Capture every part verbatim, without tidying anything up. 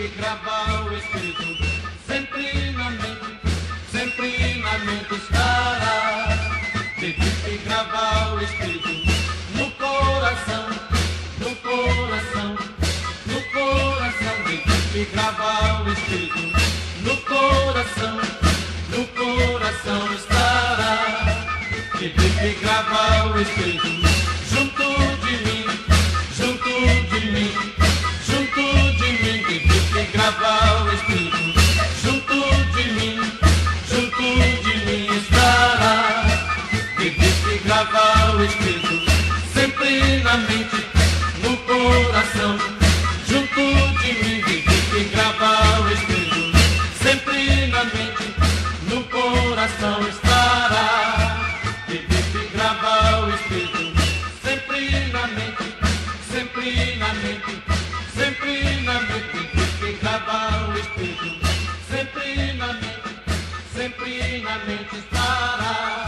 fique gravar o Espírito sempre na mente, sempre na mente estará. Que fique gravar o Espírito no coração, no coração, no coração. Que fique gravar o Espírito no coração, no coração estará. Que fique gravar o Espírito junto de mim, junto de mim, junto de mim. Que fique gravar o Espírito junto de mim, junto de mim estará. Que fique gravar o Espírito sempre na mente, no coração, junto de mim. Que fique gravar o Espírito sempre na mente, no coração estará. Que fique gravar o Espírito sempre na mente, sempre na mente, sempre na mente. Que fique gravar o Espírito sempre na mente, sempre na mente estará.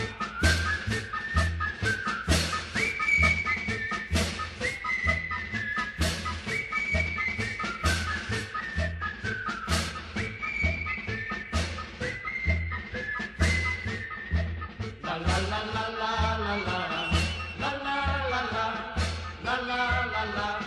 La la la la la la la la la la la la la la la.